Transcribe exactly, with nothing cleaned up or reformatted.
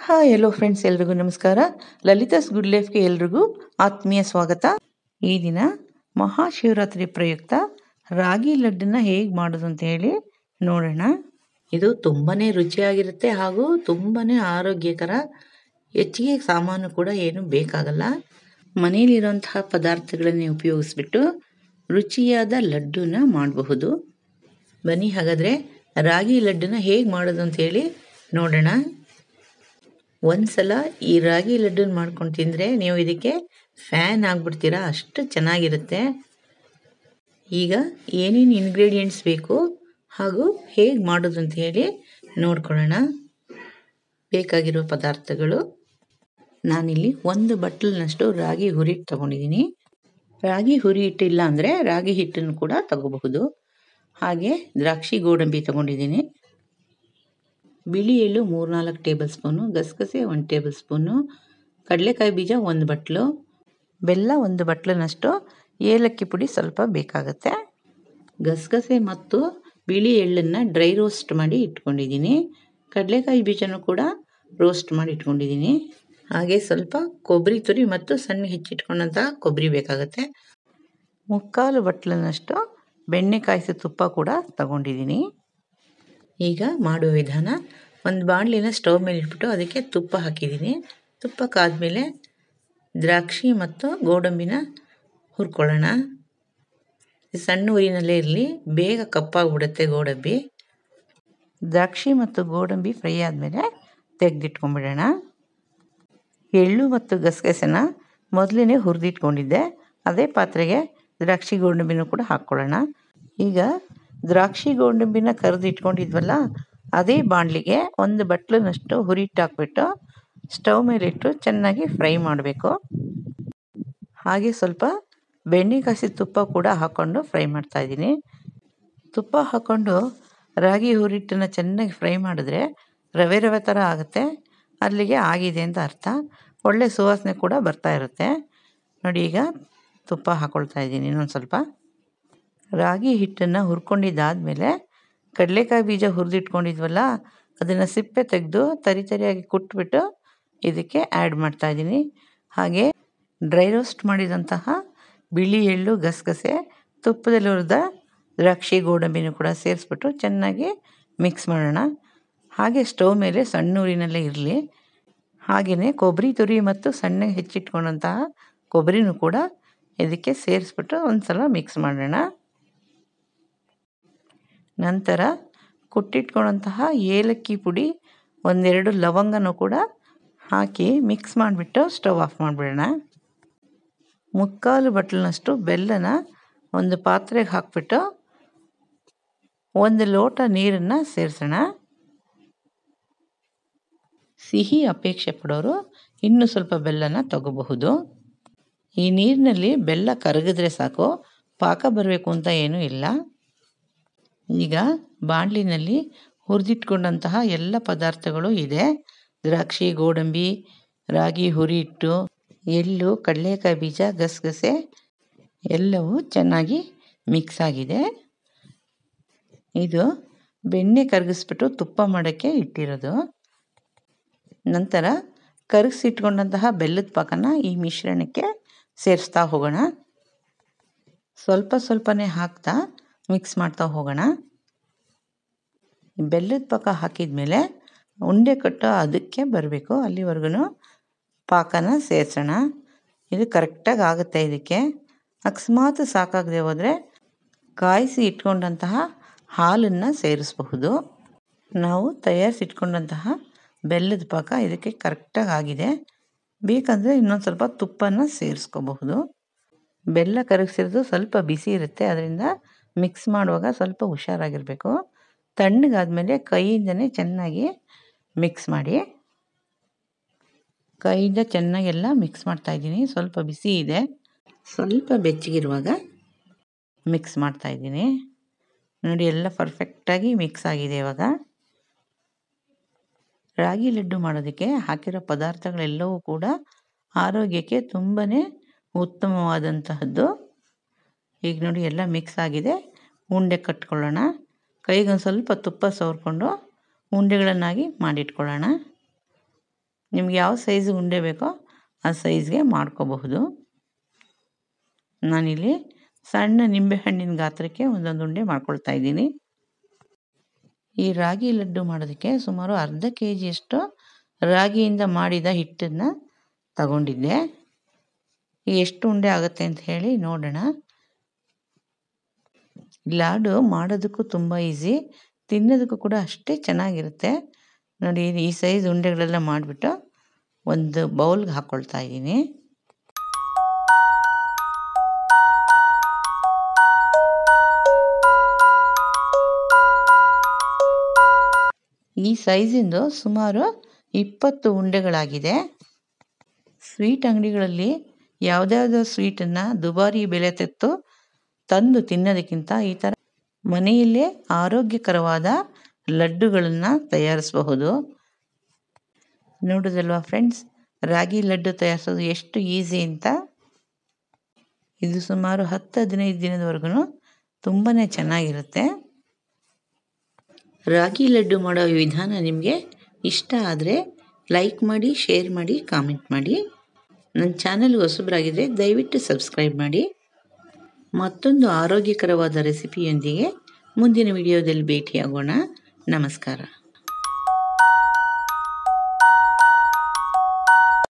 Hi hello friends, ಎಲ್ರಿಗೂ ನಮಸ್ಕಾರ. ಲಲಿತಾಸ್ good ಲೈಫ್ಗೆ ಎಲ್ರಿಗೂ ಆತ್ಮೀಯ ಸ್ವಾಗತ. ಈ ದಿನ ಮಹಾಶಿವರಾತ್ರಿ ಪ್ರಯುಕ್ತ ರಾಗಿ ಲಡ್ಡನ್ನ ಹೇಗೆ ಮಾಡೋದು ಅಂತ ಹೇಳಿ ನೋಡೋಣ. ಇದು ತುಂಬಾನೇ ರುಚಿಯಾಗಿರುತ್ತೆ ಹಾಗೂ ತುಂಬಾನೇ ಆರೋಗ್ಯಕರ. ಹೆಚ್ಚಿಗೆ ಸಾಮಾನು ಕೂಡ ಏನು ಬೇಕಾಗಲ್ಲ. ಮನೆಯಲ್ಲಿರುವಂತಹ ಪದಾರ್ಥಗಳನ್ನೇ ಉಪಯೋಗಿಸ್ಬಿಟ್ಟು ರುಚಿಯಾದ ಲಡ್ಡುನ ಮಾಡಬಹುದು. ಬನ್ನಿ ಹಾಗಾದರೆ ರಾಗಿ ಲಡ್ಡನ್ನ ಹೇಗೆ ಮಾಡೋದು ಅಂತ ಹೇಳಿ ನೋಡೋಣ. ಒಂದ್ಸಲ ಈ ರಾಗಿ ಲಡ್ಡನ್ನ ಮಾಡ್ಕೊಂಡು ತಿಂದರೆ ನೀವು ಇದಕ್ಕೆ ಫ್ಯಾನ್ ಆಗಿಬಿಡ್ತೀರಾ, ಅಷ್ಟು ಚೆನ್ನಾಗಿರುತ್ತೆ. ಈಗ ಏನೇನು ಇಂಗ್ರೀಡಿಯೆಂಟ್ಸ್ ಬೇಕು ಹಾಗೂ ಹೇಗೆ ಮಾಡೋದು ಅಂತ ಹೇಳಿ ನೋಡ್ಕೊಳ್ಳೋಣ. ಬೇಕಾಗಿರೋ ಪದಾರ್ಥಗಳು: ನಾನಿಲ್ಲಿ ಒಂದು ಬಟ್ಲಿನಷ್ಟು ರಾಗಿ ಹುರಿ ಹಿಟ್ಟು ತೊಗೊಂಡಿದ್ದೀನಿ. ರಾಗಿ ಹುರಿ ಹಿಟ್ಟಿಲ್ಲ ಅಂದರೆ ರಾಗಿ ಹಿಟ್ಟನ್ನು ಕೂಡ ತಗೋಬಹುದು. ಹಾಗೆ ದ್ರಾಕ್ಷಿ ಗೋಡಂಬಿ ತೊಗೊಂಡಿದ್ದೀನಿ. ಬಿಳಿ ಎಳ್ಳು ಮೂರು ನಾಲ್ಕು ಟೇಬಲ್ ಸ್ಪೂನು, ಗಸಗಸೆ ಒಂದು ಟೇಬಲ್ ಸ್ಪೂನು, ಕಡಲೆಕಾಯಿ ಬೀಜ ಒಂದು ಬಟ್ಲು, ಬೆಲ್ಲ ಒಂದು ಬಟ್ಲಿನಷ್ಟು, ಏಲಕ್ಕಿ ಪುಡಿ ಸ್ವಲ್ಪ ಬೇಕಾಗುತ್ತೆ. ಗಸಗಸೆ ಮತ್ತು ಬಿಳಿ ಎಳ್ಳನ್ನು ಡ್ರೈ ರೋಸ್ಟ್ ಮಾಡಿ ಇಟ್ಕೊಂಡಿದ್ದೀನಿ. ಕಡಲೆಕಾಯಿ ಬೀಜನೂ ಕೂಡ ರೋಸ್ಟ್ ಮಾಡಿ ಇಟ್ಕೊಂಡಿದ್ದೀನಿ. ಹಾಗೆ ಸ್ವಲ್ಪ ಕೊಬ್ಬರಿ ತುರಿ ಮತ್ತು ಸಣ್ಣ ಹೆಚ್ಚಿಟ್ಕೊಂಡಂತಹ ಕೊಬ್ಬರಿ ಬೇಕಾಗುತ್ತೆ. ಮುಕ್ಕಾಲು ಬಟ್ಲಿನಷ್ಟು ಬೆಣ್ಣೆ ಕಾಯಿಸಿ ತುಪ್ಪ ಕೂಡ ತಗೊಂಡಿದ್ದೀನಿ. ಈಗ ಮಾಡುವ ವಿಧಾನ: ಒಂದು ಬಾಣಲಿನ ಸ್ಟವ್ ಮೇಲೆ ಇಟ್ಬಿಟ್ಟು ಅದಕ್ಕೆ ತುಪ್ಪ ಹಾಕಿದ್ದೀನಿ. ತುಪ್ಪ ಕಾದ್ಮೇಲೆ ದ್ರಾಕ್ಷಿ ಮತ್ತು ಗೋಡಂಬಿನ ಹುರ್ಕೊಳ್ಳೋಣ. ಸಣ್ಣ ಉರಿನಲ್ಲೇ ಇರಲಿ, ಬೇಗ ಕಪ್ಪಾಗಿಬಿಡುತ್ತೆ ಗೋಡಂಬಿ. ದ್ರಾಕ್ಷಿ ಮತ್ತು ಗೋಡಂಬಿ ಫ್ರೈ ಆದಮೇಲೆ ತೆಗೆದಿಟ್ಕೊಂಡ್ಬಿಡೋಣ. ಎಳ್ಳು ಮತ್ತು ಗಸಗಸೆನ ಮೊದಲೇ ಹುರಿದಿಟ್ಕೊಂಡಿದ್ದೆ. ಅದೇ ಪಾತ್ರೆಗೆ ದ್ರಾಕ್ಷಿ ಗೋಡಂಬಿನೂ ಕೂಡ ಹಾಕ್ಕೊಳ್ಳೋಣ. ಈಗ ದ್ರಾಕ್ಷಿ ಗೋಡಂಬಿನ ಕರೆದಿಟ್ಕೊಂಡಿದ್ವಲ್ಲ, ಅದೇ ಬಾಣಲಿಗೆ ಒಂದು ಬಟ್ಲಿನಷ್ಟು ಹುರಿ ಹಿಟ್ಟು ಹಾಕ್ಬಿಟ್ಟು ಸ್ಟವ್ ಮೇಲಿಟ್ಟು ಚೆನ್ನಾಗಿ ಫ್ರೈ ಮಾಡಬೇಕು. ಹಾಗೆ ಸ್ವಲ್ಪ ಬೆಣ್ಣೆ ಕಾಯಿಸಿದ ತುಪ್ಪ ಕೂಡ ಹಾಕ್ಕೊಂಡು ಫ್ರೈ ಮಾಡ್ತಾಯಿದ್ದೀನಿ. ತುಪ್ಪ ಹಾಕ್ಕೊಂಡು ರಾಗಿ ಹುರಿ ಹಿಟ್ಟನ್ನು ಚೆನ್ನಾಗಿ ಫ್ರೈ ಮಾಡಿದ್ರೆ ರವೆ ರವೆ ಥರ ಆಗುತ್ತೆ. ಅಲ್ಲಿಗೆ ಆಗಿದೆ ಅಂತ ಅರ್ಥ. ಒಳ್ಳೆ ಸುವಾಸನೆ ಕೂಡ ಬರ್ತಾ ಇರುತ್ತೆ. ನೋಡಿ, ಈಗ ತುಪ್ಪ ಹಾಕ್ಕೊಳ್ತಾ ಇದ್ದೀನಿ ಇನ್ನೊಂದು ಸ್ವಲ್ಪ. ರಾಗಿ ಹಿಟ್ಟನ್ನು ಹುರ್ಕೊಂಡಿದ್ದಾದಮೇಲೆ ಕಡಲೆಕಾಯಿ ಬೀಜ ಹುರಿದಿಟ್ಕೊಂಡಿದ್ವಲ್ಲ, ಅದನ್ನು ಸಿಪ್ಪೆ ತೆಗೆದು ತರಿ ತರಿಯಾಗಿ ಕುಟ್ಬಿಟ್ಟು ಇದಕ್ಕೆ ಆ್ಯಡ್ ಮಾಡ್ತಾಯಿದ್ದೀನಿ. ಹಾಗೆ ಡ್ರೈ ರೋಸ್ಟ್ ಮಾಡಿದಂತಹ ಬಿಳಿ ಎಳ್ಳು, ಗಸಗಸೆ, ತುಪ್ಪದಲ್ಲಿ ಹುರಿದ ದ್ರಾಕ್ಷಿ ಗೋಡಂಬಿನೂ ಕೂಡ ಸೇರಿಸ್ಬಿಟ್ಟು ಚೆನ್ನಾಗಿ ಮಿಕ್ಸ್ ಮಾಡೋಣ. ಹಾಗೆ ಸ್ಟವ್ ಮೇಲೆ ಸಣ್ಣ ಉರಿನಲ್ಲೇ ಇರಲಿ. ಹಾಗೆಯೇ ಕೊಬ್ಬರಿ ತುರಿ ಮತ್ತು ಸಣ್ಣಗೆ ಹೆಚ್ಚಿಟ್ಕೊಂಡಂತಹ ಕೊಬ್ಬರಿನೂ ಕೂಡ ಇದಕ್ಕೆ ಸೇರಿಸ್ಬಿಟ್ಟು ಒಂದು ಸಲ ಮಿಕ್ಸ್ ಮಾಡೋಣ. ನಂತರ ಕುಟ್ಟಿಟ್ಕೊಂಡಂತಹ ಏಲಕ್ಕಿ ಪುಡಿ, ಒಂದೆರಡು ಲವಂಗನೂ ಕೂಡ ಹಾಕಿ ಮಿಕ್ಸ್ ಮಾಡಿಬಿಟ್ಟು ಸ್ಟವ್ ಆಫ್ ಮಾಡಿಬಿಡೋಣ. ಮುಕ್ಕಾಲು ಬಟ್ಲಿನಷ್ಟು ಬೆಲ್ಲನ ಒಂದು ಪಾತ್ರೆಗೆ ಹಾಕ್ಬಿಟ್ಟು ಒಂದು ಲೋಟ ನೀರನ್ನು ಸೇರಿಸೋಣ. ಸಿಹಿ ಅಪೇಕ್ಷೆ ಪಡೋರು ಇನ್ನೂ ಸ್ವಲ್ಪ ಬೆಲ್ಲನ ತಗೋಬಹುದು. ಈ ನೀರಿನಲ್ಲಿ ಬೆಲ್ಲ ಕರಗಿದ್ರೆ ಸಾಕು, ಪಾಕ ಬರಬೇಕು ಅಂತ ಏನೂ ಇಲ್ಲ. ಈಗ ಬಾಣಲಿನಲ್ಲಿ ಹುರಿದಿಟ್ಕೊಂಡಂತಹ ಎಲ್ಲ ಪದಾರ್ಥಗಳು ಇದೆ. ದ್ರಾಕ್ಷಿ, ಗೋಡಂಬಿ, ರಾಗಿ ಹುರಿ ಹಿಟ್ಟು, ಎಳ್ಳು, ಕಡಲೆಕಾಯಿ ಬೀಜ, ಗಸಗಸೆ ಎಲ್ಲವೂ ಚೆನ್ನಾಗಿ ಮಿಕ್ಸ್ ಆಗಿದೆ. ಇದು ಬೆಣ್ಣೆ ಕರಗಿಸ್ಬಿಟ್ಟು ತುಪ್ಪ ಮಾಡೋಕ್ಕೆ ಇಟ್ಟಿರೋದು. ನಂತರ ಕರಗಿಸಿಟ್ಕೊಂಡಂತಹ ಬೆಲ್ಲದ ಪಾಕನ ಈ ಮಿಶ್ರಣಕ್ಕೆ ಸೇರಿಸ್ತಾ ಹೋಗೋಣ. ಸ್ವಲ್ಪ ಸ್ವಲ್ಪನೇ ಹಾಕ್ತಾ ಮಿಕ್ಸ್ ಮಾಡ್ತಾ ಹೋಗೋಣ. ಬೆಲ್ಲದ ಪಾಕ ಹಾಕಿದ ಮೇಲೆ ಉಂಡೆ ಕಟ್ಟೋ ಅದಕ್ಕೆ ಬರಬೇಕು, ಅಲ್ಲಿವರೆಗೂ ಪಾಕನ ಸೇರಿಸೋಣ. ಇದು ಕರೆಕ್ಟಾಗಿ ಆಗುತ್ತೆ. ಇದಕ್ಕೆ ಅಕಸ್ಮಾತ್ ಸಾಕಾಗದೆ ಹೋದರೆ ಕಾಯಿಸಿ ಇಟ್ಕೊಂಡಂತಹ ಹಾಲನ್ನು ಸೇರಿಸಬಹುದು. ನಾವು ತಯಾರಿಸಿಟ್ಕೊಂಡಂತಹ ಬೆಲ್ಲದ ಪಾಕ ಇದಕ್ಕೆ ಕರೆಕ್ಟಾಗಿ ಆಗಿದೆ. ಬೇಕಂದರೆ ಇನ್ನೊಂದು ಸ್ವಲ್ಪ ತುಪ್ಪನ ಸೇರಿಸ್ಕೋಬಹುದು. ಬೆಲ್ಲ ಕರಗಿಸಿರೋದು ಸ್ವಲ್ಪ ಬಿಸಿ ಇರುತ್ತೆ, ಅದರಿಂದ ಮಿಕ್ಸ್ ಮಾಡುವಾಗ ಸ್ವಲ್ಪ ಹುಷಾರಾಗಿರಬೇಕು. ತಣ್ಣಗಾದ್ಮೇಲೆ ಕೈಯಿಂದನೇ ಚೆನ್ನಾಗಿ ಮಿಕ್ಸ್ ಮಾಡಿ. ಕೈಯಿಂದ ಚೆನ್ನಾಗೆಲ್ಲ ಮಿಕ್ಸ್ ಮಾಡ್ತಾಯಿದ್ದೀನಿ. ಸ್ವಲ್ಪ ಬಿಸಿ ಇದೆ, ಸ್ವಲ್ಪ ಬೆಚ್ಚಗಿರುವಾಗ ಮಿಕ್ಸ್ ಮಾಡ್ತಾಯಿದ್ದೀನಿ. ನೋಡಿ, ಎಲ್ಲ ಪರ್ಫೆಕ್ಟಾಗಿ ಮಿಕ್ಸ್ ಆಗಿದೆ. ಇವಾಗ ರಾಗಿ ಲಡ್ಡು ಮಾಡೋದಕ್ಕೆ ಹಾಕಿರೋ ಪದಾರ್ಥಗಳೆಲ್ಲವೂ ಕೂಡ ಆರೋಗ್ಯಕ್ಕೆ ತುಂಬಾ ಉತ್ತಮವಾದಂತಹದ್ದು. ಈಗ ನೋಡಿ, ಎಲ್ಲ ಮಿಕ್ಸ್ ಆಗಿದೆ. ಉಂಡೆ ಕಟ್ಕೊಳ್ಳೋಣ. ಕೈಗೊಂದು ಸ್ವಲ್ಪ ತುಪ್ಪ ಸವರ್ಕೊಂಡು ಉಂಡೆಗಳನ್ನಾಗಿ ಮಾಡಿಟ್ಕೊಳ್ಳೋಣ. ನಿಮ್ಗೆ ಯಾವ ಸೈಜ್ ಉಂಡೆ ಬೇಕೋ ಆ ಸೈಜ್ಗೆ ಮಾಡ್ಕೋಬಹುದು. ನಾನಿಲ್ಲಿ ಸಣ್ಣ ನಿಂಬೆಹಣ್ಣಿನ ಗಾತ್ರಕ್ಕೆ ಒಂದೊಂದು ಉಂಡೆ ಮಾಡ್ಕೊಳ್ತಾ ಇದ್ದೀನಿ. ಈ ರಾಗಿ ಲಡ್ಡು ಮಾಡೋದಕ್ಕೆ ಸುಮಾರು ಅರ್ಧ ಕೆ ಜಿಯಷ್ಟು ರಾಗಿಯಿಂದ ಮಾಡಿದ ಹಿಟ್ಟನ್ನು ತಗೊಂಡಿದ್ದೆ. ಎಷ್ಟು ಉಂಡೆ ಆಗುತ್ತೆ ಅಂತ ಹೇಳಿ ನೋಡೋಣ. ಲಾಡು ಮಾಡೋದಕ್ಕೂ ತುಂಬ ಈಸಿ, ತಿನ್ನೋದಕ್ಕೂ ಕೂಡ ಅಷ್ಟೇ ಚೆನ್ನಾಗಿರುತ್ತೆ. ನೋಡಿ, ಈ ಸೈಜ್ ಉಂಡೆಗಳೆಲ್ಲ ಮಾಡಿಬಿಟ್ಟು ಒಂದು ಬೌಲ್ಗೆ ಹಾಕ್ಕೊಳ್ತಾ ಇದ್ದೀನಿ. ಈ ಸೈಜಿಂದು ಸುಮಾರು ಇಪ್ಪತ್ತು ಉಂಡೆಗಳಾಗಿದೆ. ಸ್ವೀಟ್ ಅಂಗಡಿಗಳಲ್ಲಿ ಯಾವುದ್ಯಾವುದೋ ಸ್ವೀಟನ್ನು ದುಬಾರಿ ಬೆಲೆ ತೆತ್ತು ತಂದು ತಿನ್ನೋದಕ್ಕಿಂತ ಈ ಥರ ಮನೆಯಲ್ಲೇ ಆರೋಗ್ಯಕರವಾದ ಲಡ್ಡುಗಳನ್ನು ತಯಾರಿಸಬಹುದು. ನೋಡೋದಲ್ವಾ ಫ್ರೆಂಡ್ಸ್, ರಾಗಿ ಲಡ್ಡು ತಯಾರಿಸೋದು ಎಷ್ಟು ಈಸಿ ಅಂತ. ಇದು ಸುಮಾರು ಹತ್ತು ಹದಿನೈದು ದಿನದವರೆಗೂ ತುಂಬಾ ಚೆನ್ನಾಗಿರುತ್ತೆ. ರಾಗಿ ಲಡ್ಡು ಮಾಡೋ ವಿಧಾನ ನಿಮಗೆ ಇಷ್ಟ ಆದರೆ ಲೈಕ್ ಮಾಡಿ, ಶೇರ್ ಮಾಡಿ, ಕಾಮೆಂಟ್ ಮಾಡಿ. ನನ್ನ ಚಾನಲ್ಗೆ ಹೊಸಬರಾಗಿದ್ದರೆ ದಯವಿಟ್ಟು ಸಬ್ಸ್ಕ್ರೈಬ್ ಮಾಡಿ. ಮತ್ತೊಂದು ಆರೋಗ್ಯಕರವಾದ ರೆಸಿಪಿಯೊಂದಿಗೆ ಮುಂದಿನ ವಿಡಿಯೋದಲ್ಲಿ ಭೇಟಿಯಾಗೋಣ. ನಮಸ್ಕಾರ.